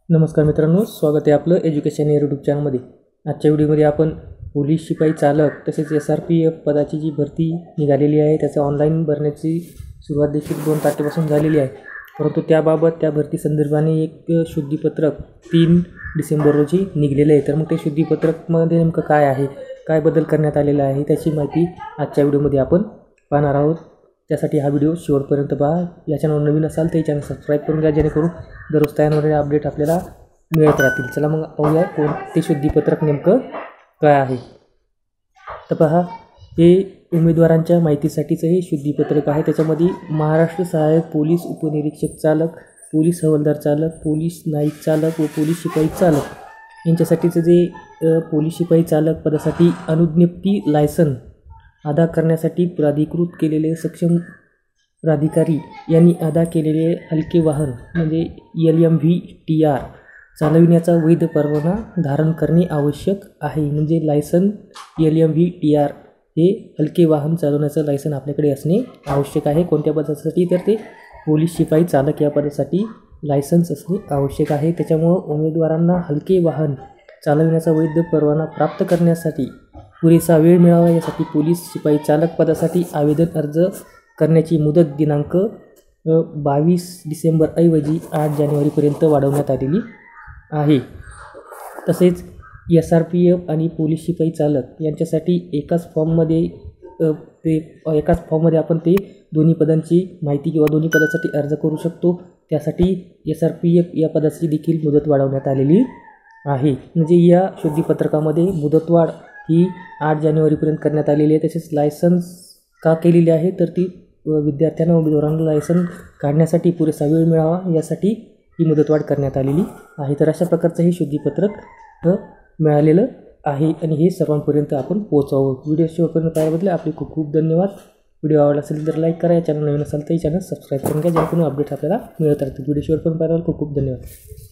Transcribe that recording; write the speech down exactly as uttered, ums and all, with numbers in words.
नमस्कार मित्रांनो, स्वागत आहे आपलं एज्युकेशन या यूट्यूब चॅनलमध्ये। आजच्या व्हिडिओमध्ये आपण पोलीस शिपाई चालक तसेच एस आर पी एफ पदाची जी भरती निघालेली आहे त्याचं ऑनलाईन भरण्याची सुरुवात देखील दोन तारखेपासून झालेली आहे, परंतु त्याबाबत त्या भरती संदर्भाने एक शुद्धीपत्रक तीन डिसेंबर रोजी निघलेलं आहे। तर मग ते शुद्धीपत्रकमध्ये नेमकं काय आहे, काय बदल करण्यात आलेला आहे त्याची माहिती आजच्या व्हिडिओमध्ये आपण पाहणार आहोत। त्यासाठी हा व्हिडिओ शेवटपर्यंत पहा। या चॅनलवर नवीन असाल तर चॅनल सबस्क्राईब करून घ्या, जेणेकरून दररोज तयार अपडेट आपल्याला मिळत राहतील। चला मग पाहूया कोणते शुद्धीपत्रक नेमकं काय आहे। तर पहा, हे उमेदवारांच्या माहितीसाठीचं हे शुद्धीपत्रक आहे। त्याच्यामध्ये महाराष्ट्र सहाय्यक पोलीस उपनिरीक्षक चालक, पोलीस हवालदार चालक, पोलीस नाईक चालक व पोलीस शिपाई चालक यांच्यासाठीचं जे पोलीस शिपाई चालक पदासाठी अनुज्ञप्ती लायसन अदा करण्यासाठी प्राधिकृत केलेले सक्षम प्राधिकारी यांनी अदा केलेले हलके वाहन म्हणजे L M V T R चालविण्याचा वैध परवाना धारण करणे आवश्यक आहे। म्हणजे license L M V T R हे हलके वाहन चालवण्याचं लायसन आपल्याकडे असणे आवश्यक आहे। कोणत्या पदासाठी? तर ते पोलीस शिपाई चालक या पदासाठी लायसन्स असणे आवश्यक आहे। त्याच्यामुळं उमेदवारांना हलके वाहन चालविण्याचा वैध परवाना प्राप्त करण्यासाठी पुरेसा वेळ मिळावा यासाठी पोलीस शिपाई चालक पदासाठी आवेदन अर्ज करण्याची मुदत दिनांक बावीस डिसेंबर ऐवजी आठ जानेवारीपर्यंत वाढवण्यात आलेली आहे। तसेच एस आर पी एफ आणि पोलीस शिपाई चालक यांच्यासाठी एकाच फॉर्ममध्ये ते एकाच फॉर्ममध्ये आपण ते दोन्ही पदांची माहिती किंवा दोन्ही पदासाठी अर्ज करू शकतो। त्यासाठी एस आर पी एफ या पदाची देखील मुदत वाढवण्यात आलेली आहे। म्हणजे या शुद्धीपत्रकामध्ये मुदतवाढ ही आठ जानेवारीपर्यंत करण्यात आलेली आहे। तसेच लायसन्स का केलेली आहे तर ती विद्यार्थ्यांना उमेदवारांना लायसन काढण्यासाठी पुरेसा वेळ मिळावा यासाठी ही मुदतवाढ करण्यात आलेली आहे। तर अशा प्रकारचं हे शुद्धीपत्रक मिळालेलं आहे आणि हे सर्वांपर्यंत आपण पोहोचावं। व्हिडिओ शेवटपर्यंत पाहिल्याबद्दल आपले खूप खूप धन्यवाद। व्हिडिओ आवडला असेल तर लाईक करा, चॅनल नवीन असेल तर चॅनल सबस्क्राईब करून घ्या, जेणेकरून अपडेट आपल्याला मिळत राहतील। व्हिडिओ शेवटपर्यंत पाहिल्याबद्दल खूप खूप धन्यवाद।